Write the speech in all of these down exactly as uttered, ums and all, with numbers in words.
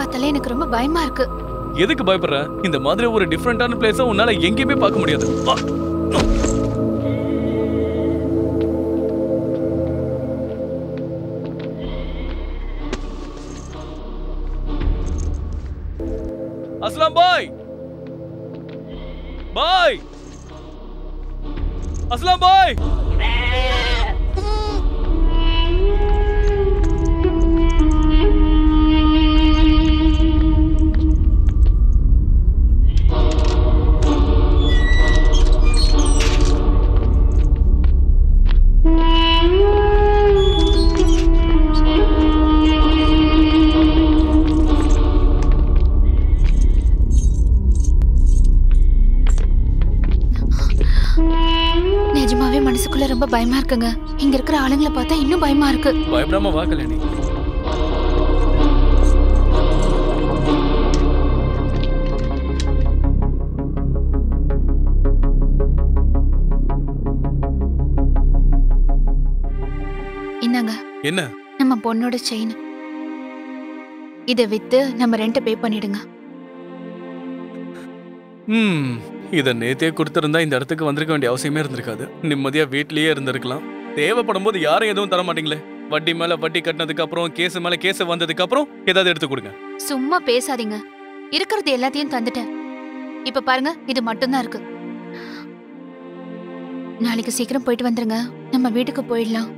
பார்த்தாலே எனக்கு ரொம்ப பயமா இருக்கு. எதுக்கு பயப்படுற? இந்த மாதிரி ஒரு டிஃபரெண்டான பிளேஸ உன்னால எங்கேயுமே பார்க்க முடியாது. அஸ்லாம் பாய், பாய், அஸ்லாம் பாய். ரொம்ப பயமா இருக்குங்க. இங்க இருக்கிற ஆளுங்களை பார்த்தா இன்னும் பயமா இருக்கு. பயப்படாம வா கல்யாணி. என்னங்க? என்ன? நம்ம பொண்ணோட செயின். இத வித்து நம்ம ரெண்ட் பே பண்ணிடுங்க. ம் இதை நேத்தே கொடுத்திருந்தா இந்த இடத்துக்கு வந்திருக்க வேண்டிய அவசியமே இருந்திருக்காது. நிம்மதியா வீட்லயே இருந்திருக்கலாம். தேவைப்படும் போது யாரும் எதுவும் தர மாட்டீங்களே. வட்டி மேல வட்டி கட்டினதுக்கு அப்புறம் கேஸ் மேல கேஸ் வந்ததுக்கு அப்புறம் ஏதாவது எடுத்து கொடுங்க. சும்மா பேசாதீங்க. இருக்கிறது எல்லாத்தையும் தந்துட்டேன். இப்ப பாருங்க, இது மட்டும்தான் இருக்கு. நாளைக்கு சீக்கிரம் போயிட்டு வந்துருங்க. நம்ம வீட்டுக்கு போயிடலாம்.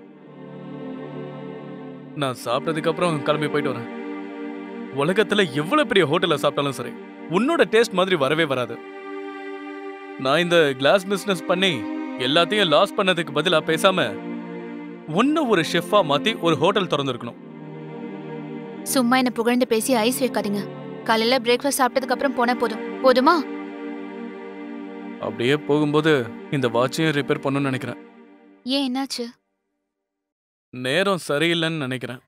நான் சாப்பிட்டதுக்கு அப்புறம் கிளம்பி போயிட்டு வரேன். உலகத்துல எவ்வளவு பெரிய ஹோட்டல்ல சாப்பிட்டாலும் சரி, உன்னோட டேஸ்ட் மாதிரி வரவே வராது. நான் இந்த கிளாஸ் பிசினஸ் பண்ணி எல்லாத்தையும் லாஸ் பண்ணதுக்கு பதிலா பேசாம ஒன்னு ஒரு ஷெஃபா மாத்தி ஒரு ஹோட்டல் திறந்துருக்கணும். சும்மா என்ன புகழ்ந்து பேசி ஐஸ் வைக்காதீங்க. காலையில பிரேக்ஃபாஸ்ட் சாப்பிட்டதுக்கு அப்புறம் போனா போதும். போதுமா? அப்படியே போகும்போது இந்த வாட்சையும் ரிப்பேர் பண்ணணும்னு நினைக்கிறேன். ஏன், என்னாச்சு? நேரம் சரியில்லைன்னு நினைக்கிறேன்.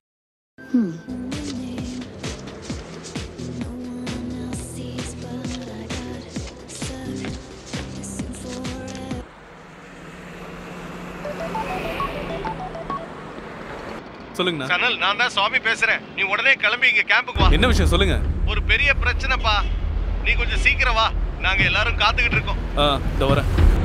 சொல்லுங்க. சனல், நான் தான் சுவாமி பேசுறேன். நீ உடனே கிளம்பி இங்க கேம்புக்கு வா. என்ன விஷயம் சொல்லுங்க. ஒரு பெரிய பிரச்சனைப்பா. நீ கொஞ்சம் சீக்கிரம் வா. நாங்க எல்லாரும் காத்துக்கிட்டு இருக்கோம். ஆ, இதோ வரேன்.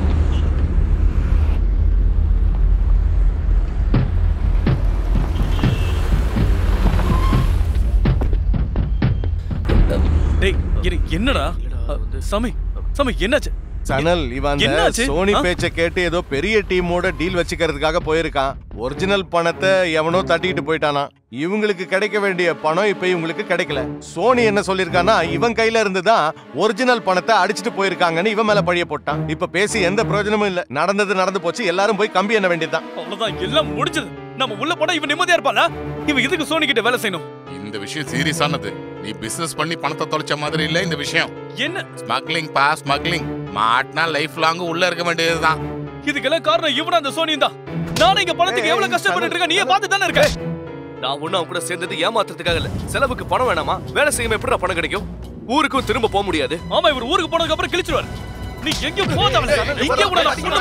டேய், இரு, என்னடா? சாமி, சாமி என்னாச்சு? சனல், இவன் சோனி பேச்ச கேட்டு ஏதோ பெரிய டீமோட டீல் வச்சுக்கிறதுக்காக போயிருக்கான். ஒரிஜினல் பணத்தை எவனோ தட்டிட்டு போயிட்டானா. இவங்களுக்கு கிடைக்க வேண்டிய பணம் இப்ப இவங்களுக்கு கிடைக்கல. சோனி என்ன சொல்லிருக்கானா, இவன் கையில இருந்துதான் ஒரிஜினல் பணத்தை அடிச்சுட்டு போயிருக்காங்கன்னு இவன் மேல பழிய போட்டான். இப்ப பேசி எந்த பிரயோஜனமும் இல்ல. நடந்தது நடந்து போச்சு. எல்லாரும் போய் கம்பி என்ன வேண்டியதுதான். அவ்வளவுதான், எல்லாம் முடிஞ்சது. நம்ம உள்ள போனா இவன் நிம்மதியா இருப்பானா? இவன் இதுக்கு சோனி கிட்ட வேலை செய்யணும். இந்த விஷயம் சீரியஸானது. நீ பிசினஸ் பண்ணி பணத்தை தொலைச்ச மாதிரி இல்ல இந்த விஷயம். என்ன ஸ்மக்லிங் பா, ஸ்மக்லிங். மாட்னா லைஃப் லாங் உள்ள இருக்க வேண்டியதுதான். இதுக்கெல்லாம் காரணம் இவனா அந்த சோனியும் தான். நானே இங்க பணத்துக்கு எவ்வளவு கஷ்டப்பட்டு இருக்கேன் நீயே பார்த்து தானே இருக்க. நான் ஒண்ணு அவன் கூட சேர்ந்தது ஏமாத்துறதுக்காக இல்ல. செலவுக்கு பணம் வேணாமா? வேலை செய்யாம எப்படி பணம் கிடைக்கும்? ஊருக்கும் திரும்ப போக முடியாது. ஆமா, இவர் ஊருக்கு போனதுக்கு அப்புறம் கிழிச்சிருவாரு. நீ எங்க போதவன் இங்க கூட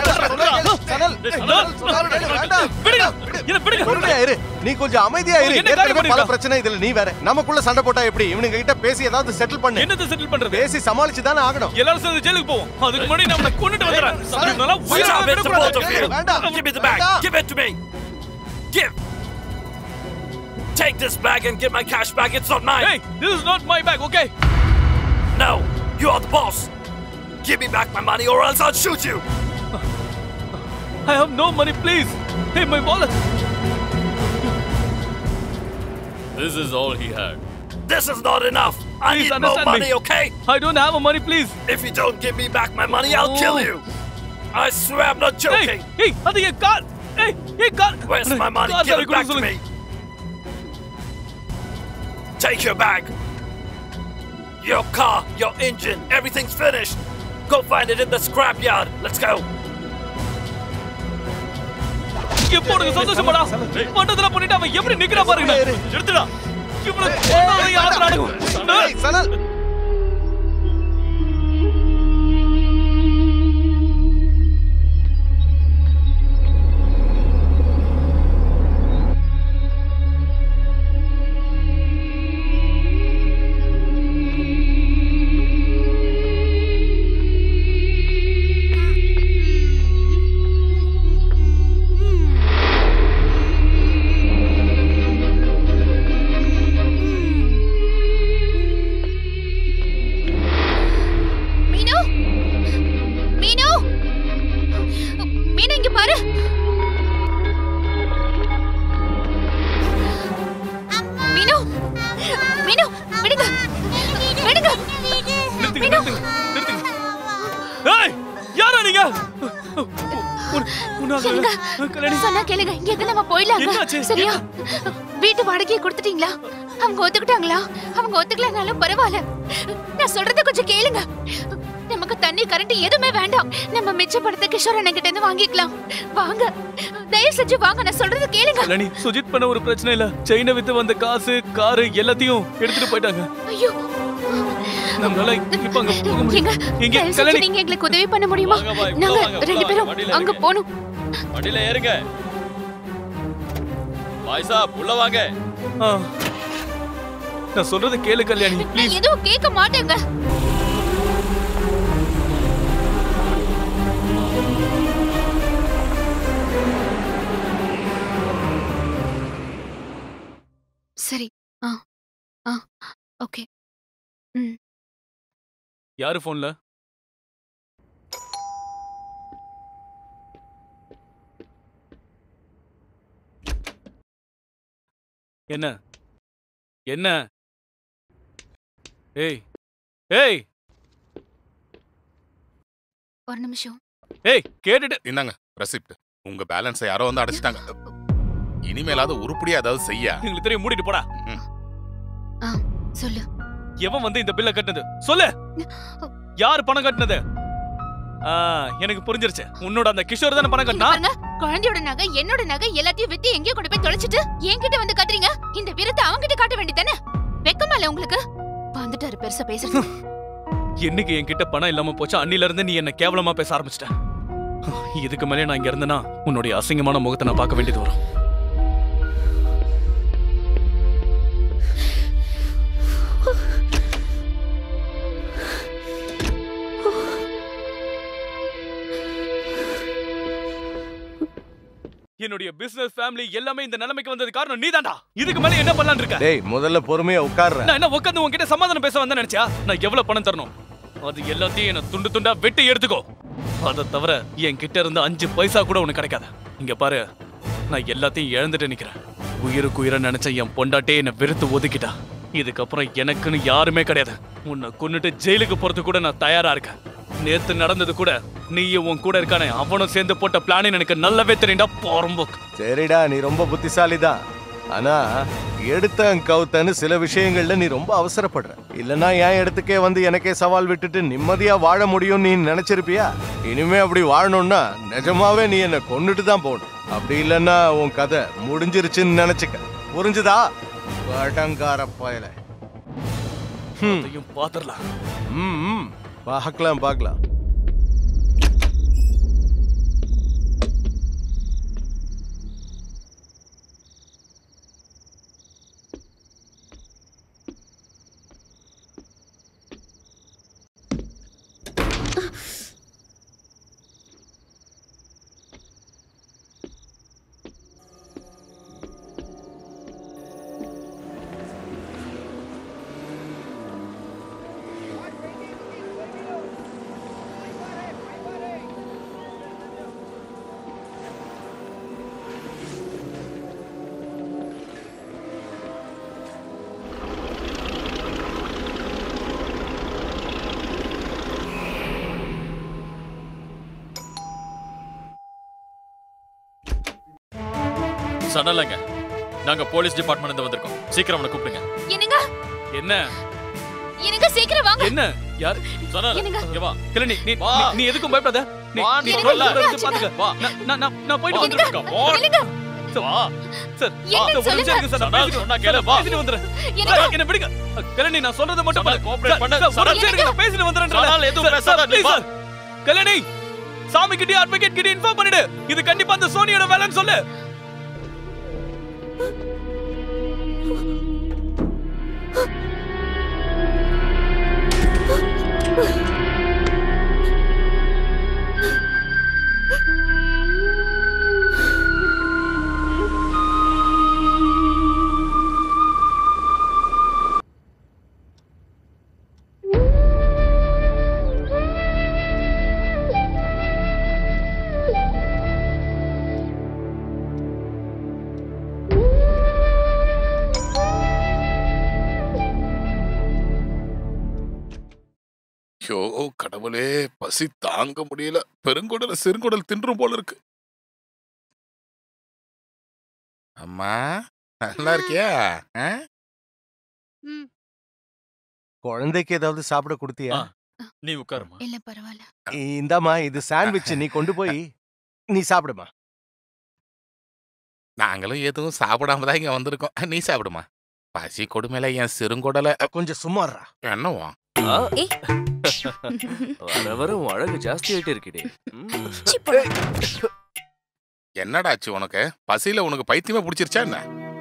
நீ கொஞ்சம் அமைதியா இரு. பல பிரச்சனை இதுல நீ வேற. நமக்குள்ள சண்டை போட்டா எப்படி? இவனுங்க கிட்ட பேசி ஏதாவது செட்டில் பண்ணு. என்னது செட்டில் பண்றது? பேசி சமாளிச்சு தானே ஆகணும். எல்லாரும் சேர்ந்து ஜெயிலுக்கு போவோம். அதுக்கு முன்னாடி நம்மள கொன்னுட்டு வந்துறேன். சமயம்னால உயிரை விடக்கூடாது. வேண்டாம். Give me the bag. Give it to me. Give. Take this bag and get my cash back. It's not mine. Hey, this is not my bag, okay? No, you are the boss. Give me back my money or else I'll shoot you. I have no money, please. Hey, my wallet. This is all he had. This is not enough. I Please need more money, me. okay? I don't have a money, please. If you don't give me back my money, I'll oh. kill you. I swear I'm not joking. Hey, hey, that's your car. Hey, hey, car. Where's my money? Car, Give it back to me. Take your bag. Your car, your engine, everything's finished. Go find it in the scrapyard. Let's go. எப்போது சந்தோஷப்படா. பட்டதல பண்ணிட்டு அவன் எப்படி நிக்கறா பாருங்க. எடுத்துடா. இவனை கொன்னதை யார் நடக்கும்? ஏய் சனல். கல்யாணி சொன்னா கேளுங்க, இங்க இருந்து நம்ம போயிடலாங்க. என்னாச்சு? சரியா? வீட்டு வாடகையை கொடுத்துட்டீங்களா? அவங்க ஒத்துக்கிட்டாங்களா? அவங்க ஒத்துக்கலனாலும் பரவாயில்ல, நான் சொல்றத கொஞ்சம் கேளுங்க. நமக்கு தண்ணி கரண்ட் எதுவுமே வேண்டாம். நம்ம மிச்ச பணத்தை கிஷோர் அண்ணன் கிட்ட இருந்து வாங்கிக்கலாம். வாங்க, தயவு செஞ்சு வாங்க, நான் சொல்றத கேளுங்க. கல்யாணி, சுஜித் பண்ண ஒரு பிரச்சனை இல்ல. செயினை வித்து வந்த காசு, காரு எல்லாத்தையும் எடுத்துட்டு போயிட்டாங்க. ஐயோ, நம்மளால இப்ப அங்க போக முடியும். எங்க இங்க தயவு செஞ்சு கல்யாணி, நீங்க எங்களுக்கு உதவி பண்ண முடியுமா? வாங்க, வா, நாங்க வாங்க, ரெண்டு வாங்க, பேரும் வண்டியில அங்க இருங்க. போணும். வண்டியில ஏறுங்க. பாய் சாப் உள்ள வாங்க. ஆ. நான் சொல்றத கேளு கல்யாணி, நான் ப்ளீஸ். எதுவும் கேட்க மாட்டேங்க. சரி. ஆ ஆ ஓகே. ம். யாரு போன்ல? என்ன என்ன? ஏய் ஏய் ஒரு நிமிஷம். ஏய், கேட்டுட்டு என்னங்க ரெசிப்ட்? உங்க பேலன்ஸை யாரோ வந்து அடைச்சிட்டாங்க. இனிமேலாவது உருப்படியா ஏதாவது செய்ய. எங்களுக்கு தெரியும், மூடிட்டு போடா. ஆ சொல்லு. எவன் வந்து இந்த பில்ல கட்டினது சொல்லு. யார் பணம் கட்டினது? ஆ, எனக்கு புரிஞ்சிருச்சு. உன்னோட அந்த கிஷோர் தானே பணம் இங்க கட்டினா? பாருங்க, குழந்தையோட நகை, என்னோட நகை எல்லாத்தையும் வித்து எங்கேயோ கொண்டு போய் தொலைச்சிட்டு என்கிட்ட வந்து கத்துறீங்க. இந்த வீரத்தை அவங்கிட்ட காட்ட வேண்டியதானே? வெக்கமா இல்ல உங்களுக்கு? வந்துட்டாரு பெருசா பேசுறது. என்னைக்கு என்கிட்ட பணம் இல்லாம போச்சு அன்னில இருந்து நீ என்ன கேவலமா பேச ஆரம்பிச்சிட்ட. இதுக்கு மேலே நான் இங்க இருந்தேன்னா உன்னுடைய அசிங்கமான முகத்தை நான் பார்க்க வேண்டியது வரும். என்னுடைய பிசினஸ் ஃபேமிலி எல்லாமே இந்த நிலைமைக்கு வந்தது காரணம் நீதான்டா. இதுக்கு மேல என்ன பண்ணலாம்னு இருக்க? டேய், முதல்ல பொறுமையா உட்கார்ற. நான் என்ன உட்கார்ந்து உன்கிட்ட சமாதானம் பேச வந்தேன்னு நினைச்சியா? நான் எவ்வளவு பணம் தரணும் அது எல்லாத்தையும் என்ன துண்டு துண்டா வெட்டி எடுத்துக்கோ. அதை தவிர என் கிட்ட இருந்து அஞ்சு பைசா கூட உனக்கு கிடைக்காத. இங்க பாரு, நான் எல்லாத்தையும் இழந்துட்டு நிக்கிறேன். உயிருக்கு உயிரை நினைச்ச என் பொண்டாட்டே என்னை வெறுத்து ஒதுக்கிட்டா. இதுக்கப்புறம் எனக்குன்னு யாருமே கிடையாது. உன்னை கொன்னுட்டு ஜெயிலுக்கு போறது கூட நான் தயாரா இருக்கேன். நேத்து நடந்தது கூட நீயும் உன் கூட இருக்கானே அவனும் சேர்ந்து போட்ட பிளான் எனக்கு நல்லாவே தெரியும்டா. போறம்போக்கு. சரிடா, நீ ரொம்ப புத்திசாலிதான். ஆனா எடுத்த கவுத்தன்னு சில விஷயங்கள்ல நீ ரொம்ப அவசரப்படுற. இல்லனா என் இடத்துக்கே வந்து எனக்கே சவால் விட்டுட்டு நிம்மதியா வாழ முடியும் நீ நினைச்சிருப்பியா? இனிமே அப்படி வாழணும்னா நிஜமாவே நீ என்ன கொன்னுட்டு தான் போகணும். அப்படி இல்லன்னா உன் கதை முடிஞ்சிருச்சுன்னு நினைச்சுக்க. புரிஞ்சுதா? படங்கார பயல. அதையும் பாத்துறலாம். ம், பார்க்கலாம் பார்க்கலாம். சொன்னலங்க, நாங்க போலீஸ் டிபார்ட்மெண்ட் இருந்து வந்திருக்கோம். சீக்கிரம் அவனை கூப்பிடுங்க. என்னங்க என்ன என்னங்க சீக்கிரம் வாங்க. என்ன யார் சொன்னல என்னங்க? இங்க வா. கிரணி, நீ வா. நீ- நீ எதுக்கும் பயப்படாத. நீ வா, நீ நீ சொல்ல சொல்ல. சொல்றது பாத்துக்க. வா. நான் நான் நான் நான் போயிட்டு வா. வந்துறேன். Come on. என்னங்க? வா. சார், என்னன்னு சார், ஒரு நிமிஷம் இருங்க சார். நான் சொன்னா- பேசிட்டு- சொன்னா கேளு, சார், வா. பேசிட்டு வந்துறேன். என்னங்க? சார், என்னை விடுங்க. கிரணி, நான் சொல்றதை மட்டும் சொன்னா பண்ணு. cooperate சார், பண்ணு. சார், ஒரு சொன்னா நிமிஷம் இருங்க, நான் பேசிட்டு வந்துறேன்றேன். சொன்னால் எதுவும் சார், பேசாத, சார், நீ please வா. சார். கல்யாணி, சாமி கிட்டே அட்வொகேட் கிட்ட இன்ஃபார்ம் பண்ணிடு. இது கண்டிப்பா அந்த சோனியோட வேலைன்னு சொல்லு. ஐயோ கடவுளே, பசி தாங்க முடியல. பெருங்குடல சிறுங்குடல் தின்றும் போல இருக்கு. அம்மா நல்லா இருக்கியா? ஆ? ம், குழந்தைக்கு ஏதாவது சாப்பிட கொடுத்தியா? ஆ. நீ உட்காருமா. இல்ல பரவாயில்ல. இந்தாம்மா இது சாண்ட்விச், நீ கொண்டு போய் நீ சாப்பிடுமா. நாங்களும் எதுவும் சாப்பிடாம தான் இங்க வந்திருக்கோம். நீ சாப்பிடுமா. பசி கொடுமையில என் சிறுங்கொடல கொஞ்சம் சும்மாறா. என்னவா? ஏய். வர வர உன் அழகு ஜாஸ்தி ஆயிட்டே இருக்குடே. ம். சீ, போடா. என்னடாச்சு உனக்கு? பசியில உனக்கு பைத்தியமே பிடிச்சிருச்சா என்ன?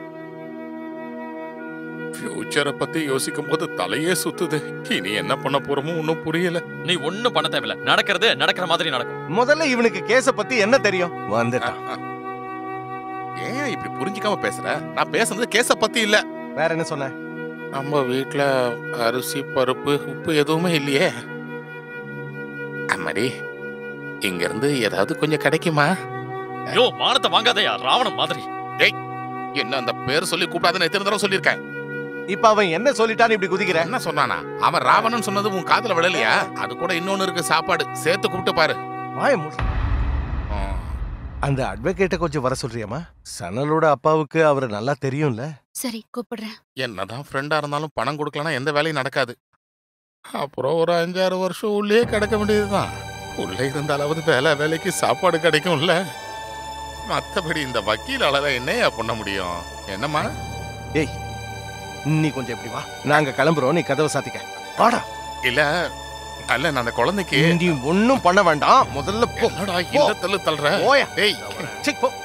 ஃபியூச்சரை பத்தி யோசிக்கும் போது தலையே சுத்துது. இனி என்ன பண்ண போறோமோ ஒன்னும் புரியல. நீ ஒண்ணும் பண்ண தேவையில்ல. நடக்கிறது நடக்கிற மாதிரி நடக்கும். முதல்ல இவனுக்கு கேஸ பத்தி என்ன தெரியும்? வந்துட்டான். ஏன் இப்படி புரிஞ்சுக்காம பேசுற? நான் பேசுறது கேஸ பத்தி இல்ல. வேற என்ன சொன்ன? நம்ம வீட்ல அரிசி பருப்பு உப்பு எதுவுமே இல்லையே. அம்மாடி, இங்க இருந்து ஏதாவது கொஞ்சம் கிடைக்குமா? யோ, மானத்தை வாங்காதயா ராவணன் மாதிரி. டேய், என்ன அந்த பேர் சொல்லி கூப்பிடாதுன்னு எத்தனை தடவை சொல்லியிருக்கேன். இப்ப அவன் என்ன சொல்லிட்டான்னு இப்படி குதிக்கிற? என்ன சொன்னானா? அவன் ராவணன் சொன்னது உன் காதுல விழலையா? அது கூட இன்னொன்னு இருக்கு, சாப்பாடு சேர்த்து கூப்பிட்டு பாரு. வாய மூடு. ஆ. அந்த அட்வொகேட்ட கொஞ்சம் வர சொல்றியாமா? சனலோட அப்பாவுக்கு அவரை நல்லா தெரியும்ல. சரி கூப்பிடுறேன். என்னதான் ஃப்ரெண்டா இருந்தாலும் பணம் கொடுக்கலனா எந்த வேலையும் நடக்காது. அப்புறம் ஒரு அஞ்சாறு வருஷம் உள்ளே கிடக்க வேண்டியதுதான். உள்ளே இருந்தாலாவது வேலை வேலைக்கு சாப்பாடு கிடைக்கும்ல. மத்தபடி இந்த வக்கீலால என்னையா பண்ண முடியும்? என்னம்மா? ஏய், நீ கொஞ்சம் எப்படி வா, நாங்க கிளம்புறோம், நீ கதவை சாத்திக்க. வாடா. இல்ல அல்ல, நான் அந்த குழந்தைக்கு நீ ஒண்ணும் பண்ண வேண்டாம், முதல்ல போ. என்னடா இந்த தள்ளு தள்ளுற? போயா. டேய், சீ, போ.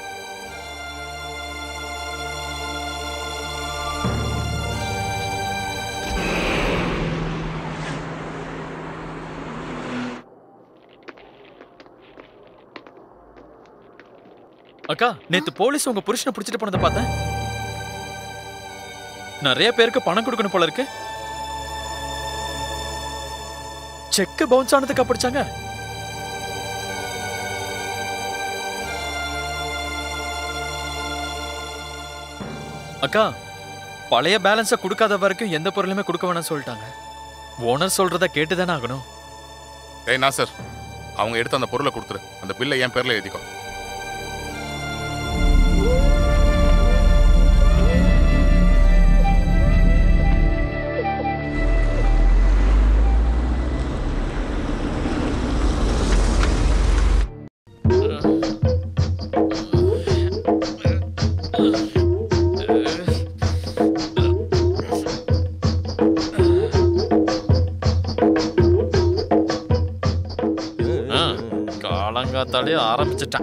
அக்கா, நேத்து போலீஸ் உங்க புருஷனை பிடிச்சிட்டு போனதை பார்த்தேன். நிறைய பேருக்கு பணம் கொடுக்கணும் போல இருக்கு. செக் பவுன்ஸ் ஆனதுக்கு பிடிச்சாங்க. அக்கா, பழைய பேலன்ஸ கொடுக்காத வரைக்கும் எந்த பொருளுமே கொடுக்க வேணாம்னு சொல்லிட்டாங்க. ஓனர் சொல்றத கேட்டுதானே ஆகணும். டேய் நாசர், அவங்க எடுத்து அந்த பொருளை கொடுத்துரு. அந்த பில்லை என் பேர்ல எழுதிக்கோ. காலங்காத்தாலே ஆரம்பிச்சிட்டான்.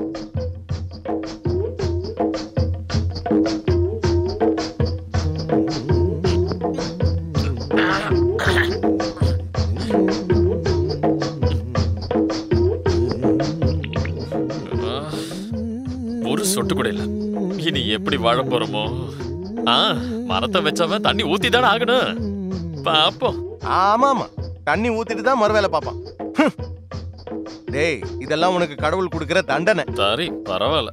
ஒரு சொட்டு கூட இல்ல. இனி எப்படி வாழ போறோமோ? ஆ, மரத்தை வச்சவன் தண்ணி ஊத்தி தானே ஆகணும். பாப்போம். ஆமாமா, தண்ணி ஊத்திட்டு தான் மறுவேலை பாப்பான். டேய், இதெல்லாம் உனக்கு கடவுள் கொடுக்கிற தண்டனை. சரி, பரவாயில்ல.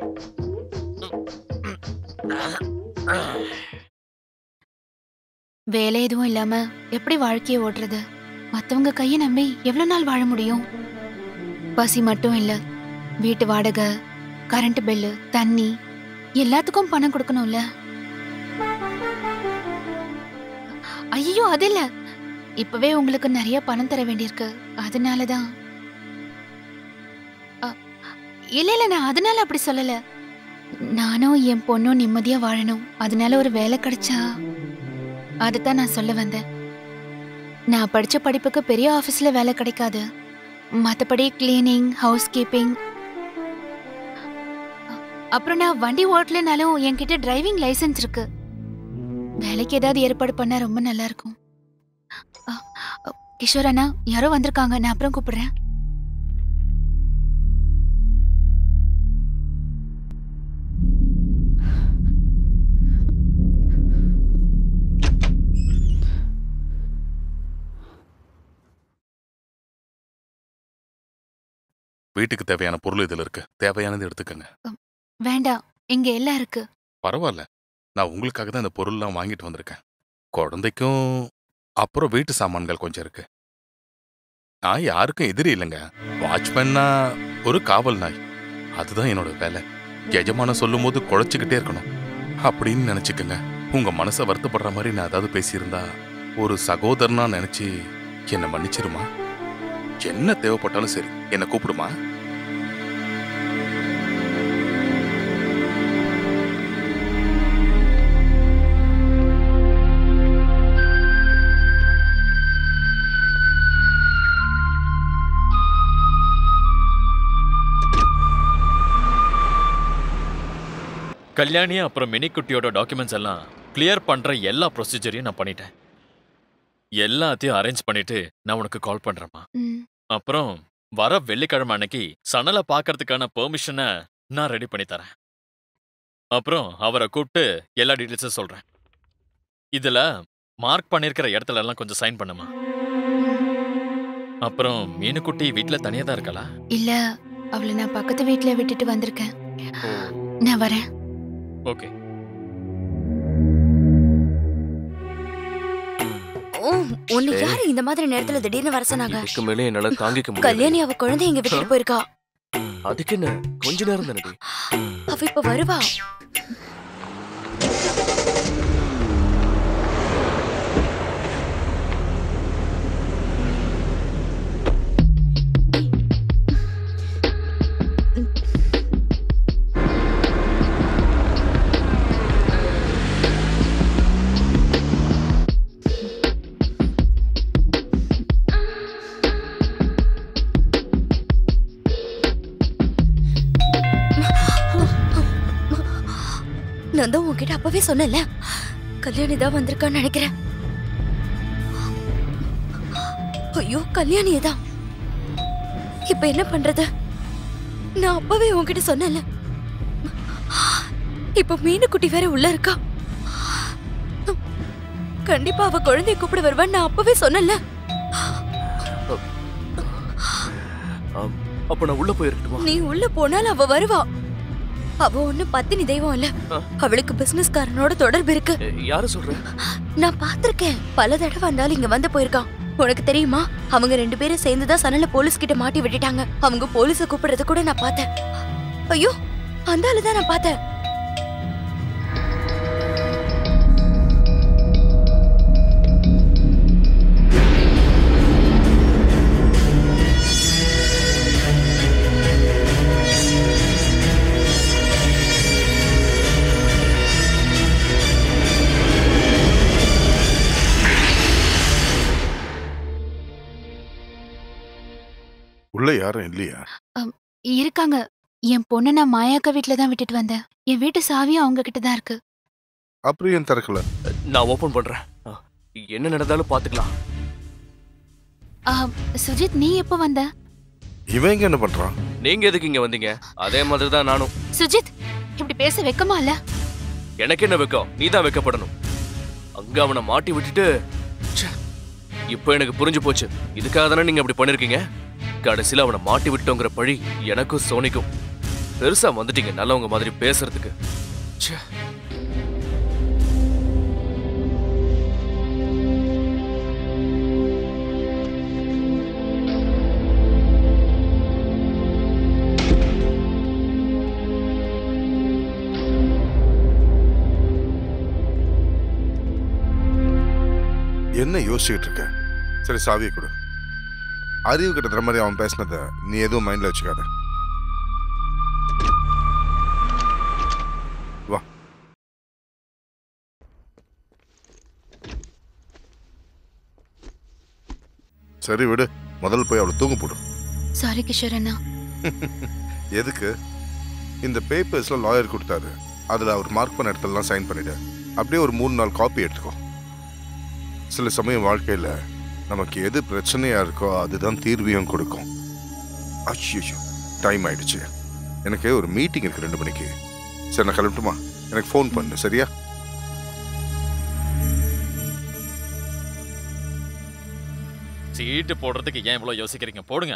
வேலை எதுவும் இல்லாம எப்படி வாழ்க்கையை ஓட்டுறது? மத்தவங்க கையை நம்பி எவ்வளவு நாள் வாழ முடியும்? பசி மட்டும் இல்ல, வீட்டு வாடகை, கரண்ட் பில்லு, தண்ணி, எல்லாத்துக்கும் பணம் கொடுக்கணும்ல. ஐயோ, அது இல்ல, இப்பவே உங்களுக்கு நிறைய பணம் தர வேண்டியிருக்கு, அதனாலதான். இல்ல இல்ல, நான் அதனால அப்படி சொல்லல. நானும் என் பொண்ணும் நிம்மதியா வாழணும், அதனால ஒரு வேலை கிடைச்சா அதுதான் நான் சொல்ல வந்தேன். நான் படிச்ச படிப்புக்கு பெரிய ஆபீஸ்ல வேலை கிடைக்காது. மத்தபடி கிளீனிங், ஹவுஸ் கீப்பிங், அப்புறம் நான் வண்டி ஓட்டலனாலும் என்கிட்ட டிரைவிங் லைசென்ஸ் இருக்கு. வேலைக்கு ஏதாவது ஏற்பாடு பண்ணா ரொம்ப நல்லா இருக்கும். கிஷோர் அண்ணா யாரோ வந்திருக்காங்க, நான் அப்புறம் கூப்பிடுறேன். வீட்டுக்கு தேவையான பொருள் இதுல இருக்கு, தேவையானது எடுத்துக்கங்க. வேண்டாம், இங்க எல்லாம் இருக்கு. பரவாயில்ல, நான் உங்களுக்காக தான் இந்த பொருள்லாம் வாங்கிட்டு வந்திருக்கேன். குழந்தைக்கும் அப்புறம் வீட்டு சாமான்கள் கொஞ்சம் இருக்கு. நான் யாருக்கும் எதிரி இல்லைங்க. வாட்ச்மேன்னா ஒரு காவல் நாய், அதுதான் என்னோட வேலை. எஜமான சொல்லும் போது குழைச்சிக்கிட்டே இருக்கணும். அப்படின்னு நினைச்சுக்கங்க. உங்க மனசை வருத்தப்படுற மாதிரி நான் ஏதாவது பேசியிருந்தா ஒரு சகோதரனா நினைச்சு என்ன மன்னிச்சிருமா. என்ன தேவைப்பட்டாலும் சரி என்ன கூப்பிடுமா. கல்யாணி அப்புறம் மினிக்குட்டியோட டாக்குமெண்ட்ஸ் எல்லாம் கிளியர் பண்ற எல்லா ப்ரொசீஜரையும் நான் பண்ணிட்டேன். எல்லாத்தையும் அரேஞ்ச் பண்ணிட்டு நான் உனக்கு கால் பண்றேம்மா. அப்புறம் வர வெள்ளிக்கிழமை அன்னைக்கு சணலை பார்க்கறதுக்கான பெர்மிஷனை நான் ரெடி பண்ணி தரேன். அப்புறம் அவரை கூப்பிட்டு எல்லா டீட்டெயில்ஸும் சொல்றேன். இதுல மார்க் பண்ணிருக்கிற இடத்துல எல்லாம் கொஞ்சம் சைன் பண்ணுமா. அப்புறம் மீனுக்குட்டி வீட்டுல தனியா தான் இருக்காளா? இல்ல, அவளை நான் பக்கத்து வீட்டுல விட்டுட்டு வந்திருக்கேன். நான் வரேன். ஓகே. உன்னை யாரு இந்த மாதிரி நேரத்துல திடீர்னு வர சொன்னாங்க? இதுக்கு மேலே என்னால தாங்கிக்க முடியல. கல்யாணி அவ குழந்தை இங்க விட்டுட்டு போயிருக்கா. அதுக்கு என்ன, கொஞ்ச நேரம் தானடி. அவ இப்ப வருவா. நான் தான் உன்கிட்ட அப்பவே சொன்னேன்ல, கல்யாணி தான் வந்திருக்கான்னு நினைக்கிறேன். ஐயோ, கல்யாணியே தான். இப்ப என்ன பண்றது? நான் அப்பவே உன்கிட்ட சொன்னேன்ல. இப்ப மீனுக்குட்டி வேற உள்ள இருக்கா. கண்டிப்பா அவ குழந்தைய கூப்பிட வருவான்னு நான் அப்பவே சொன்னேன்ல. அப்ப நான் உள்ள போயிருக்கட்டுமா? நீ உள்ள போனாலும் அவ வருவா. அவ ஒண்ணு பத்தினி தெய்வம் இல்ல, அவளுக்கு பிசினஸ் காரனோட தொடர்பு இருக்கு. யாரு சொல்ற? நான் பாத்திருக்கேன், பல தடவை வந்தாலும் இங்க வந்து போயிருக்கான். உனக்கு தெரியுமா, அவங்க ரெண்டு பேரும் சேர்ந்துதான் சனல போலீஸ் கிட்ட மாட்டி விட்டுட்டாங்க. அவங்க போலீஸ கூப்பிடுறது கூட நான் பார்த்தேன். ஐயோ, அந்த ஆளுதான் நான் பார்த்தேன். உள்ள யாரும் இல்லையா? இருக்காங்க. என் பொண்ணு நான் மாயாக்கா வீட்டுல தான் விட்டுட்டு வந்தேன். என் வீட்டு சாவியும் அவங்க கிட்ட தான் இருக்கு. அப்புறம் ஏன் திறக்கல? நான் ஓபன் பண்றேன். என்ன நடந்தாலும் பாத்துக்கலாம். சுஜித், நீ எப்போ வந்த? இவன் இங்க என்ன பண்றான்? நீங்க எதுக்கு இங்க வந்தீங்க? அதே மாதிரி தான் நானும். சுஜித், இப்படி பேச வெக்கமா இல்ல? எனக்கு என்ன வெக்கம்? நீ தான் வெக்கப்படணும். அங்க அவனை மாட்டி விட்டுட்டு இப்போ எனக்கு புரிஞ்சு போச்சு. இதுக்காக தானே நீங்க அப்படி பண்ணிருக்கீங்க. கடைசியில அவனை மாட்டி விட்டோங்கிற பழி எனக்கும் சோனிக்கும். பெருசா வந்துட்டீங்க நல்லவங்க மாதிரி பேசுறதுக்கு. என்ன யோசிச்சுட்டு இருக்க? சரி, சாவியை கொடு. அறிவு கிட்ட மாதிரி அவன் பேசினத நீ எதுவும் மைண்ட்ல வச்சுக்காத. வா. சரி விடு, முதல்ல போய் அவளை தூங்க போடு. சாரி கிஷோர் அண்ணா. எதுக்கு? இந்த பேப்பர்ஸ்ல லாயர் கொடுத்தாரு, அதுல அவர் மார்க் பண்ண இடத்துலலாம் சைன் பண்ணிடு. அப்படியே ஒரு மூணு நாள் காப்பி எடுத்துக்கோ. சில சமயம் வாழ்க்கையில நமக்கு எது பிரச்சனையா இருக்கோ அதுதான் தீர்வையும் கொடுக்கும். அய்யோ, டைம் ஆயிடுச்சு. எனக்கு ஒரு மீட்டிங் இருக்கு ரெண்டு மணிக்கு. சரி, நான் கிளம்பட்டுமா? எனக்கு ஃபோன் பண்ணு, சரியா? சீட்டு போடுறதுக்கு ஏன் இவ்வளவு யோசிக்கிறீங்க? போடுங்க.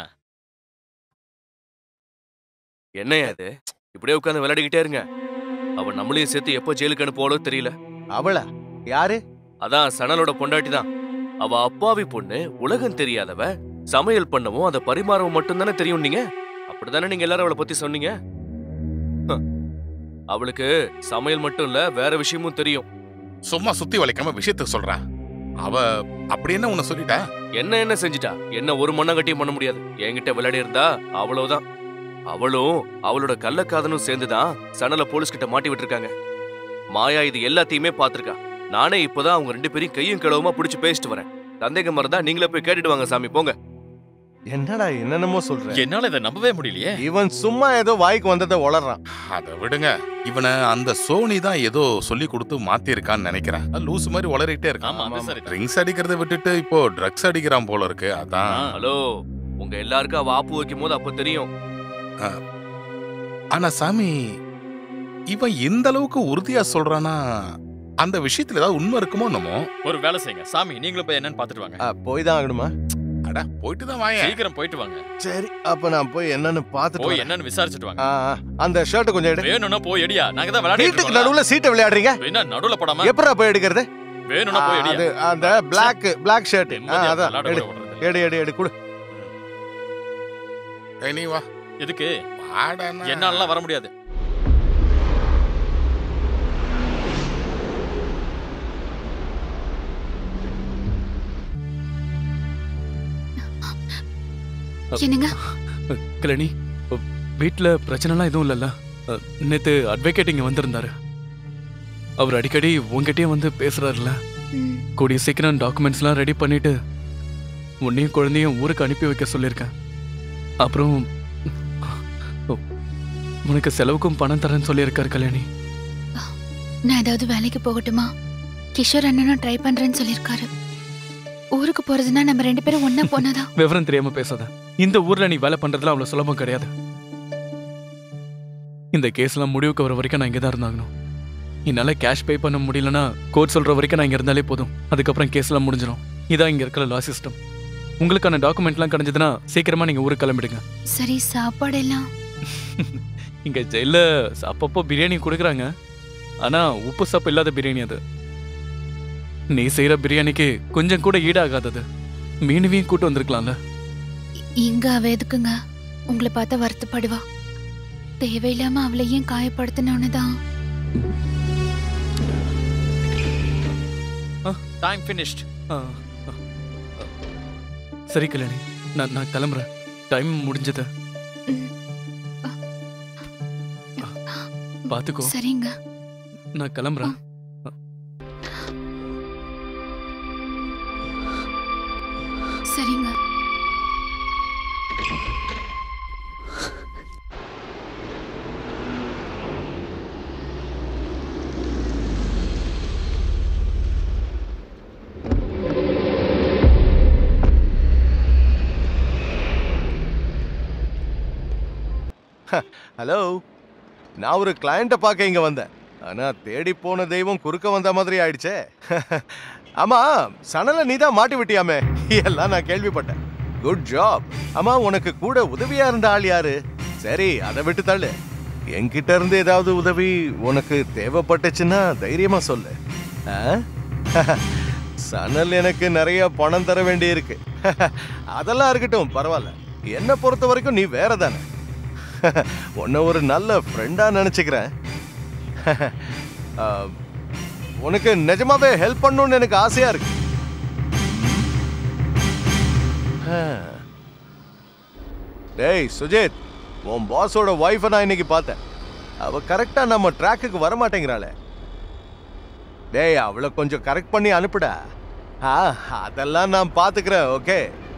என்னையா இது? இப்படியே உட்காந்து விளையாடிக்கிட்டே இருங்க. அவன் நம்மளையும் சேர்த்து எப்போ ஜெயிலுக்கு அனுப்புவாளோ தெரியல. அவளா? யாரு? அதான் சணலோட பொண்டாட்டி தான். அவ அப்பாவி பொண்ணு, உலகம் தெரியாதவ, சமையல் பண்ணவும் அதை பரிமாறவும் மட்டும் தானே தெரியும். நீங்க அப்படித்தானே நீங்க எல்லாரும் அவளை பத்தி சொன்னீங்க. அவளுக்கு சமையல் மட்டும் இல்ல வேற விஷயமும் தெரியும். சும்மா சுத்தி வளைக்காம விஷயத்த சொல்றா. அவ அப்படி என்ன உன்னை சொல்லிட்டா? என்ன என்ன செஞ்சிட்டா? என்ன ஒரு மண்ணங்கட்டியும் பண்ண முடியாது. என்கிட்ட விளையாடி இருந்தா அவ்வளவுதான். அவளும் அவளோட கள்ளக்காதனும் சேர்ந்துதான் சனல போலீஸ் கிட்ட மாட்டி விட்டுருக்காங்க. மாயா இது எல்லாத்தையுமே பாத்திருக்கா. நானே இப்பதான் அவங்க ரெண்டு பேரும் கையும் கிளவுமா பிடிச்சு பேசிட்டு வரேன். சந்தேகம் இருந்தா நீங்களே போய் கேட்டுட்டு வாங்க சாமி, போங்க. என்னடா என்னென்னமோ சொல்ற? என்னால இதை நம்பவே முடியலையே. இவன் சும்மா ஏதோ வாய்க்கு வந்ததை வளர்றான். அதை விடுங்க. இவனை அந்த சோனி தான் ஏதோ சொல்லி கொடுத்து மாத்தி இருக்கான்னு நினைக்கிறேன். லூஸ் மாதிரி வளரிட்டே இருக்கான். ட்ரிங்க்ஸ் அடிக்கிறத விட்டுட்டு இப்போ ட்ரக்ஸ் அடிக்கிறான் போல இருக்கு. அதான். ஹலோ, உங்க எல்லாருக்கும் அவ ஆப்பு வைக்கும் போது அப்ப தெரியும். ஆனா சாமி, இவன் இந்த அளவுக்கு உறுதியா சொல்றானா, அந்த விஷயத்துல ஏதாவது உண்மை இருக்குமோ என்னமோ? ஒரு வேலை செய்யுங்க சாமி, நீங்களும் போய் என்னன்னு பாத்துட்டு வாங்க. போய் தான் ஆகணுமா? அட போயிட்டு தான் வாங்க. சீக்கிரம் போயிட்டு வாங்க. சரி, அப்ப நான் போய் என்னன்னு பாத்துட்டு போய் என்னன்னு விசாரிச்சுட்டு வாங்க. அந்த ஷர்ட் கொஞ்சம் எடு. வேணும்னா போய் எடியா. நாங்க தான் விளையாடிட்டு இருக்கோம். வீட்டுக்கு நடுவுல சீட்டை விளையாடுறீங்க. வேணா நடுவுல போடாம எப்பறா போய் எடுக்கிறது? வேணும்னா போய் எடியா. அது அந்த Black Black ஷர்ட். அதான் எடு எடு எடு எடு குடு. ஏய் நீ வா. எதுக்கு? வாடா. என்னால வர முடியாது. என்னங்க? கல்யாணி, வீட்டுல பிரச்சனைலாம் எதுவும் இல்லல்ல? நேத்து அட்வொகேட் இங்க வந்திருந்தாரு. அவர் அடிக்கடி உங்ககிட்டயே வந்து பேசுறாருல. கூடிய சீக்கிரம் டாக்குமெண்ட்ஸ்லாம் ரெடி பண்ணிட்டு உன்னையும் குழந்தையும் ஊருக்கு அனுப்பி வைக்க சொல்லியிருக்கேன். அப்புறம் உனக்கு செலவுக்கும் பணம் தரேன்னு சொல்லியிருக்காரு கல்யாணி. நான் ஏதாவது வேலைக்கு போகட்டுமா? கிஷோர் அண்ணனும் ட்ரை பண்றேன்னு சொல்லியிருக்காரு. ஊருக்கு போறதுன்னா நம்ம ரெண்டு பேரும் ஒன்னா போனாதான். விவரம் தெரியாம பேசாத. இந்த ஊர்ல நீ வேலை பண்றதுல அவ்வளவு சுலபம் கிடையாது. இந்த கேஸ்லாம் முடிவுக்கு வர வரைக்கும் நான் இங்கதான் இருந்தாகணும். என்னால கேஷ் பே பண்ண முடியலன்னா கோர்ட் சொல்ற வரைக்கும் நான் இங்க இருந்தாலே போதும். அதுக்கப்புறம் கேஸ்லாம் முடிஞ்சிடும். இதான் இங்க இருக்கிற லா சிஸ்டம். உங்களுக்கான டாக்குமெண்ட்லாம் கிடைச்சதுன்னா சீக்கிரமா நீங்க ஊருக்கு கிளம்பிடுங்க. சரி, சாப்பாடு எல்லாம் இங்க ஜெயில அப்பப்போ பிரியாணி கொடுக்குறாங்க. ஆனா உப்பு சப்பு இல்லாத பிரியாணி அது. நீ செய்யற பிரியாணிக்கு கொஞ்சம் கூட ஈடாகாதது. மீனுவையும் கூட்டு வந்திருக்கலாம்ல. இங்க அவ எதுக்குங்க? உங்களை பார்த்தா வருத்தப்படுவா. தேவையில்லாம அவளை ஏன் காயப்படுத்தினோன்னுதான். Time finished. சரி கல்யாணி, நான் நான் கிளம்புறேன். டைம் முடிஞ்சது. பாத்துக்கோ. சரிங்க, நான் கிளம்புறேன். சரிங்க. ஹலோ, நான் ஒரு கிளையண்ட்டை பார்க்க இங்க வந்தேன். ஆனா தேடி போன தெய்வம் குறுக்க வந்த மாதிரி ஆயிடுச்சே. ஆமா, சனல நீ தான் மாட்டி விட்டியாமே. எல்லாம் நான் கேள்விப்பட்டேன். Good job. ஆமா, உனக்கு கூட உதவியா இருந்த ஆள் யாரு? சரி, அதை விட்டு தள்ளு. என்கிட்ட இருந்து ஏதாவது உதவி உனக்கு தேவைப்பட்டுச்சுன்னா தைரியமா சொல்லு. சனல் எனக்கு நிறைய பணம் தர வேண்டி இருக்கு. அதெல்லாம் இருக்கட்டும், பரவாயில்ல. என்னை பொறுத்த வரைக்கும் நீ வேற தானே. உன்னை ஒரு நல்ல ஃப்ரெண்டா நினைச்சுக்கிறேன். உனக்கு நிஜமாவே ஹெல்ப் பண்ணணும்னு எனக்கு ஆசையா இருக்கு. டேய் சுஜித், உன் பாஸோட வைஃபை நான் இன்னைக்கு பார்த்தேன். அவ கரெக்டா நம்ம ட்ராக்குக்கு வர மாட்டேங்கிறாளே. டேய், அவளை கொஞ்சம் கரெக்ட் பண்ணி அனுப்புடா. அதெல்லாம் நான் பாத்துக்கிறேன். ஓகே,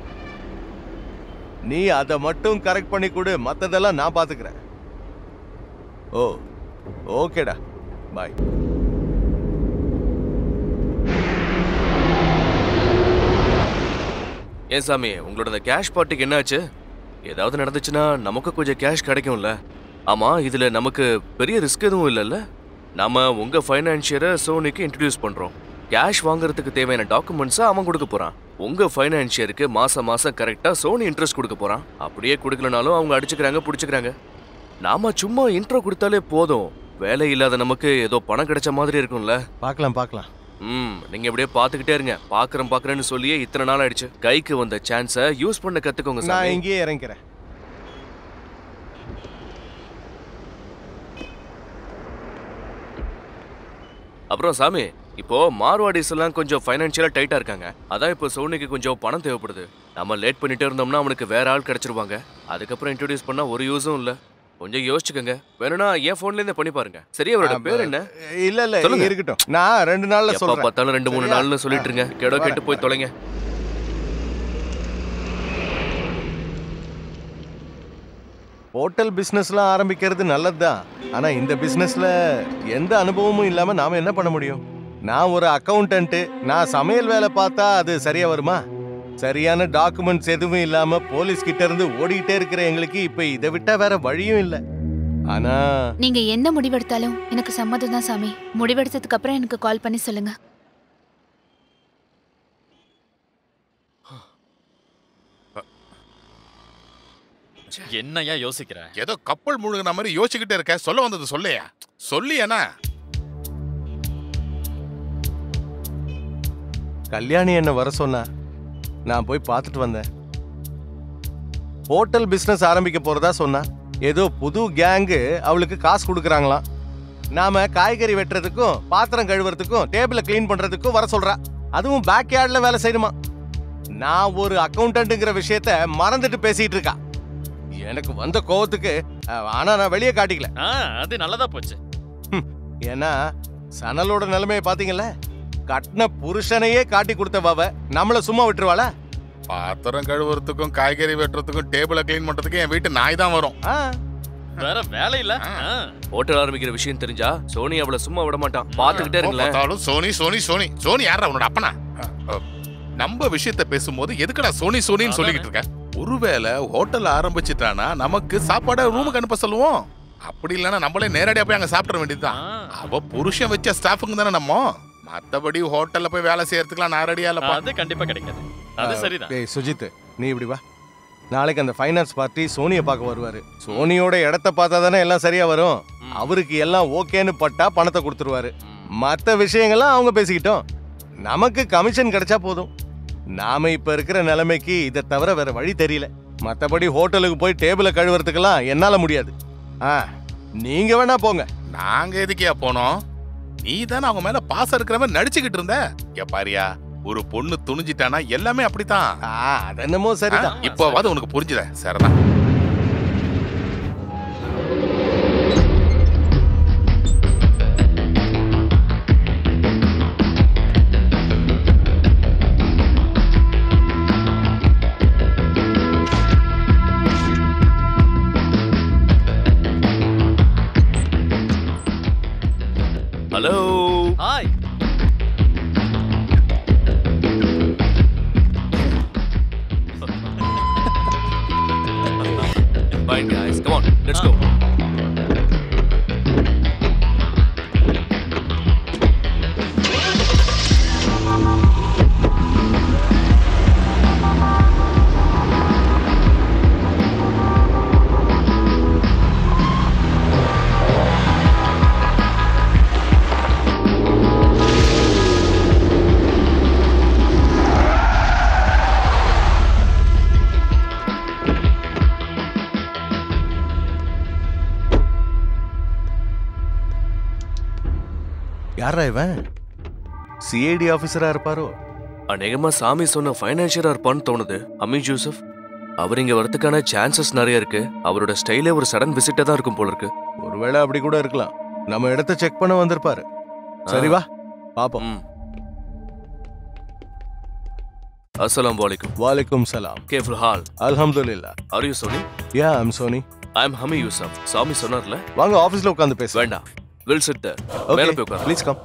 நீ அதை மட்டும் கரெக்ட் பண்ணி கொடு. மத்ததெல்லாம் நான் பாத்துக்கிறேன். ஓ, ஓகேடா, பாய். ஏன் சாமி, உங்களோட கேஷ் பார்ட்டிக்கு என்னாச்சு? ஏதாவது நடந்துச்சுன்னா நமக்கு கொஞ்சம் கேஷ் கிடைக்கும்ல. ஆமா, இதுல நமக்கு பெரிய ரிஸ்க் எதுவும் இல்லைல்ல. நாம உங்க ஃபைனான்சியரை சோனிக்கு இன்ட்ரடியூஸ் பண்றோம். கேஷ் வாங்குறதுக்கு தேவையான டாக்குமெண்ட்ஸை அவன் கொடுக்க போறான். உங்க ஃபைனான்சியருக்கு மாசம் மாசம் கரெக்டா சோனி இன்ட்ரெஸ்ட் கொடுக்க போறான். அப்படியே கொடுக்கலனாலும் அவங்க அடிச்சுக்கிறாங்க, பிடிச்சுக்கிறாங்க. நாம சும்மா இன்ட்ரோ கொடுத்தாலே போதும். வேலை இல்லாத நமக்கு ஏதோ பணம் கிடைச்ச மாதிரி இருக்கும்ல. பார்க்கலாம் பார்க்கலாம். ம், நீங்க இப்படியே பாத்துக்கிட்டே இருங்க. பாக்குறேன் பாக்குறேன்னு சொல்லியே இத்தனை நாள் ஆயிடுச்சு. கைக்கு வந்த சான்ஸை யூஸ் பண்ண கத்துக்கோங்க சார். நான் இங்கேயே இறங்கிறேன். அப்புறம் சாமி, இப்போ மார்வாடிஸ் எல்லாம் கொஞ்சம் ஃபைனான்சியலா டைட்டா இருக்காங்க. அதான் இப்போ சோனிக்கு கொஞ்சம் பணம் தேவைப்படுது. நம்ம லேட் பண்ணிட்டே இருந்தோம்னா அவனுக்கு வேற ஆள் கிடைச்சிருவாங்க. அதுக்கப்புறம் இன்ட்ரோடியூஸ் பண்ணா ஒரு யூஸும் இல்ல. கொஞ்சம் யோசிச்சுக்கங்க. வேணும்னா என் போன்ல இருந்தே பண்ணி பாருங்க. சரி, அவரோட பேர் என்ன? இல்ல இல்ல இருக்கட்டும், நான் ரெண்டு நாள்ல சொல்றேன். எப்ப பார்த்தாலும் ரெண்டு மூணு நாள்னு சொல்லிட்டு இருங்க. கெடோ கெட்டு போய் தொலைங்க. ஹோட்டல் பிசினஸ்லாம் ஆரம்பிக்கிறது நல்லதுதான். ஆனா இந்த பிசினஸ்ல எந்த அனுபவமும் இல்லாம நாம என்ன பண்ண முடியும்? நான் ஒரு அக்கவுண்டன்ட், நான் சமையல் வேலை பார்த்தா அது சரியா வருமா? சரியான டாக்குமெண்ட்ஸ் எதுவும் இல்லாம போலீஸ் கிட்ட இருந்து ஓடிட்டே இருக்கிற எங்களுக்கு இப்ப இதை விட்டா வேற வழியும் இல்ல. ஆனா நீங்க என்ன முடிவெடுத்தாலும் எனக்கு சம்மதம் தான் சாமி. முடிவெடுத்ததுக்கு அப்புறம் எனக்கு கால் பண்ணி சொல்லுங்க. என்னையா யோசிக்கிற? ஏதோ கப்பல் முழுகின மாதிரி யோசிச்சுக்கிட்டே இருக்க. சொல்ல வந்தது சொல்லையா? சொல்லியனா? கல்யாணி என்ன வர சொன்னா, நான் போய் பார்த்துட்டு வந்தேன். ஹோட்டல் பிசினஸ் ஆரம்பிக்க போறதா சொன்னா. ஏதோ புது கேங்கு அவளுக்கு காசு கொடுக்கறாங்களாம். நாம காய்கறி வெட்டுறதுக்கும் பாத்திரம் கழுவுறதுக்கும் டேபிள கிளீன் பண்றதுக்கும் வர சொல்றா. அதுவும் பேக் யார்ட்ல வேலை செய்யணுமா. நான் ஒரு அக்கவுண்டன்ட்ங்கிற விஷயத்த மறந்துட்டு பேசிட்டு இருக்கா. எனக்கு வந்த கோவத்துக்கு ஆனா நான் வெளியே காட்டிக்கல. அது நல்லதா போச்சு. ஏன்னா சனலோட நிலைமையை பாத்தீங்கல்ல. கட்டின புருஷனையே காட்டி கொடுத்தவ நம்மள சும்மா விட்டுருவாளா? பாத்திரம் கழுவுறதுக்கும் காய்கறி வெட்டுறதுக்கும் டேபிள கிளீன் பண்றதுக்கும் என் வீட்டு நாய் தான் வரும். வேற வேலை இல்ல. ஹோட்டல் ஆரம்பிக்கிற விஷயம் தெரிஞ்சா சோனி அவளை சும்மா விட மாட்டான். பாத்துக்கிட்டே இருங்களேன். சோனி சோனி சோனி சோனி யாரா உன்னோட அப்பனா? நம்ம விஷயத்த பேசும்போது எதுக்குடா சோனி சோனின்னு சொல்லிக்கிட்டு இருக்க? ஒருவேளை ஹோட்டல் ஆரம்பிச்சிட்டானா நமக்கு சாப்பாட ரூமுக்கு அனுப்ப சொல்லுவோம். அப்படி இல்லைன்னா நம்மளே நேரடியா போய் அங்க சாப்பிட வேண்டியதுதான். அவ புருஷன் வச்ச ஸ்டாஃபுங்க தானே நம்ம. மத்தபடி ஹோட்டல்ல போய் வேலை செய்யறதுக்குலாம் நான் ரெடியா இல்லப்பா. அது கண்டிப்பா கிடைக்காது. அது சரிதான். ஏய் சுஜித், நீ இப்படி வா. நாளைக்கு அந்த ஃபைனான்ஸ் பார்ட்டி சோனியை பார்க்க வருவாரு. சோனியோட இடத்த பார்த்தா தானே எல்லாம் சரியா வரும். அவருக்கு எல்லாம் ஓகேன்னு பட்டா பணத்தை கொடுத்துருவாரு. மற்ற விஷயங்கள்லாம் அவங்க பேசிக்கிட்டோம். நமக்கு கமிஷன் கிடைச்சா போதும். நாம இப்ப இருக்கிற நிலைமைக்கு இதை தவிர வேற வழி தெரியல. மத்தபடி ஹோட்டலுக்கு போய் டேபிள கழுவுறதுக்கெல்லாம் என்னால முடியாது. ஆ, நீங்க வேணா போங்க. நாங்க எதுக்கியா போனோம்? நீ தானே அவங்க மேல பாசம் இருக்கிற மாதிரி நடிச்சுக்கிட்டு இருந்த. பாரியா, ஒரு பொண்ணு துணிஞ்சிட்டானா எல்லாமே அப்படித்தான். அது என்னமோ சரிதான். இப்போவாது உனக்கு புரிஞ்சுத? சரிதான். Hello. Hi. Fine guys, come on, let's go. யாரா இவன்? சிஐடி ஆபீசரா இருப்பாரோ? அநேகமா சாமி சொன்ன ஃபைனான்சியரா இருப்பான்னு தோணுது. அமீர் யூசுப் அவர் இங்க வரதுக்கான சான்சஸ் நிறைய இருக்கு. அவரோட ஸ்டைலே ஒரு சடன் விசிட்டா தான் இருக்கும் போல இருக்கு. ஒருவேளை அப்படி கூட இருக்கலாம். நம்ம இடத்தை செக் பண்ண வந்திருப்பாரு. சரி வா பாப்போம். அஸ்ஸலாமு அலைக்கும். வாலைக்கும் சலாம். கேஃபுல் ஹால்? அல்ஹம்துலில்லாஹ். Are you Soni? Yeah, I am Soni. I am Hami Yusuf. சாமி சொன்னார்ல. வாங்க ஆபீஸ்ல உட்கார்ந்து பேச. வேண்டாம். We'll sit there. Okay, please come.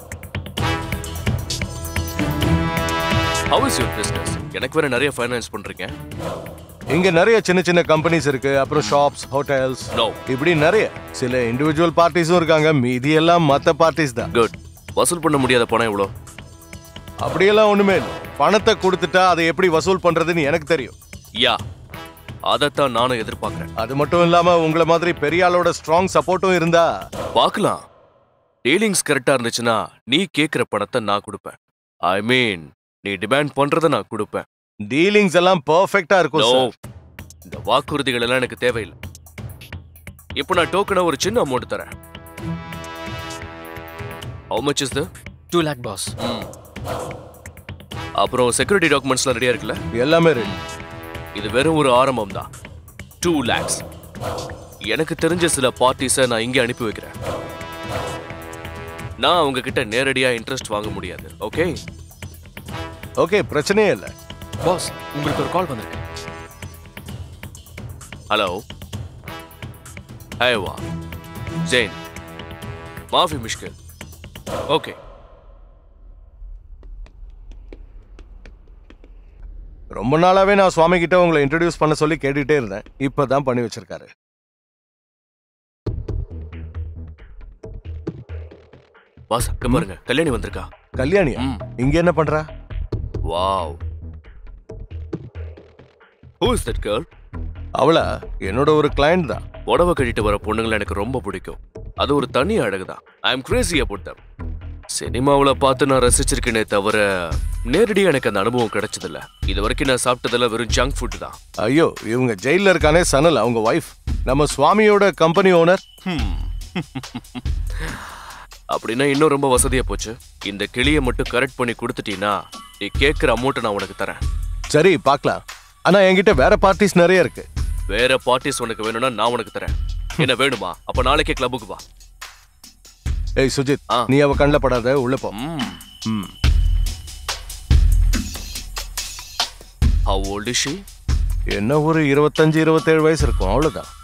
How is your business? எனக்கு வேற நிறைய ஃபைனான்ஸ் பண்றீங்க. இங்க நிறைய சின்ன சின்ன கம்பெனிஸ் இருக்கு. அப்புறம் ஷாப்ஸ், ஹோட்டல்ஸ், இப்படி நிறைய. சில இண்டிவிஜுவல் பார்ட்டிஸும் இருக்காங்க. மீதி எல்லாம் மத்த பார்ட்டிஸ் தான். குட். வசூல் பண்ண முடியாத பணம் எவ்வளோ? அப்படியெல்லாம் ஒண்ணுமே இல்லை. பணத்தை கொடுத்துட்டா அதை எப்படி வசூல் பண்றதுன்னு எனக்கு தெரியும். யா, அதைத்தான் நானும் எதிர்பார்க்கிறேன். அது மட்டும் இல்லாம உங்களை மாதிரி பெரிய ஆளோட ஸ்ட்ராங் சப்போர்ட்டும் இருந்தா பார்க்கலாம். டீலிங்ஸ் கரெக்டா இருந்துச்சுன்னா நீ கேக்குற பணத்தை நான் கொடுப்பேன். ஐ மீன், நீ டிமாண்ட் பண்றத நான் கொடுப்பேன். டீலிங்ஸ் எல்லாம் பெர்ஃபெக்ட்டா இருக்கும் சார். இந்த வாக்குறுதிகள் எல்லாம் எனக்கு தேவையில்லை. இப்போ நான் டோக்கனா ஒரு சின்ன அமௌண்ட் தரேன். How much is the? Two lakh boss. அப்புறம் செக்யூரிட்டி டாக்குமெண்ட்ஸ்லாம் ரெடியா இருக்குல்ல? எல்லாமே ரெடி. இது வெறும் ஒரு ஆரம்பம் தான். டூ லேக்ஸ் எனக்கு தெரிஞ்ச சில பார்ட்டிஸை நான் இங்கே அனுப்பி வைக்கிறேன். நான் அவங்க கிட்ட நேரடியா இன்ட்ரெஸ்ட் வாங்க முடியாது. ஓகே ஓகே, பிரச்சனையே இல்லை. பாஸ், உங்களுக்கு ஒரு கால் வந்திருக்கு. ஹலோ, ஹேவா ஜெயின், மாஃபி மிஷ்கில். ஓகே, ரொம்ப நாளாவே நான் சுவாமி கிட்ட உங்களை இன்ட்ரடியூஸ் பண்ண சொல்லி கேட்டுட்டே இருந்தேன். இப்பதான் பண்ணி வச்சிருக்காரு. பாஸ், அங்க பாருங்க, கல்யாணி வந்திருக்கா. கல்யாணியா? இங்க என்ன பண்றா? Wow, who is that girl? அவளா? என்னோட ஒரு கிளையண்ட் தான். புடவை கட்டிட்டு வர பொண்ணுங்களை எனக்கு ரொம்ப பிடிக்கும். அது ஒரு தனி அழகுதான். I am crazy about them. சினிமாவில் பார்த்து நான் ரசிச்சிருக்கேனே தவிர நேரடியா எனக்கு அந்த அனுபவம் கிடைச்சதில்ல. இது வரைக்கும் நான் சாப்பிட்டதெல்லாம் வெறும் ஜங்க் ஃபுட் தான். ஐயோ, இவங்க ஜெயில இருக்கானே சனல், அவங்க வைஃப் நம்ம சுவாமியோட கம்பெனி ஓனர். அப்படின்னா இன்னும் ரொம்ப வசதியா போச்சு. இந்த கிளியை மட்டும் கரெக்ட் பண்ணி கொடுத்துட்டீங்கன்னா நீ கேட்கிற அமௌண்ட் நான் உனக்கு தரேன். சரி, பார்க்கலாம். ஆனா என்கிட்ட வேற பார்ட்டிஸ் நிறைய இருக்கு. வேற பார்ட்டிஸ் உனக்கு வேணும்னா நான் உனக்கு தரேன். என்ன வேணுமா? அப்ப நாளைக்கே கிளப்புக்கு வா. ஏய் சுஜித், நீ அவ கண்ணில் படாத, உள்ள போ. ம். How old is she? என்ன ஒரு இருபத்தஞ்சு இருபத்தேழு வயசு இருக்கும், அவ்வளவுதான்.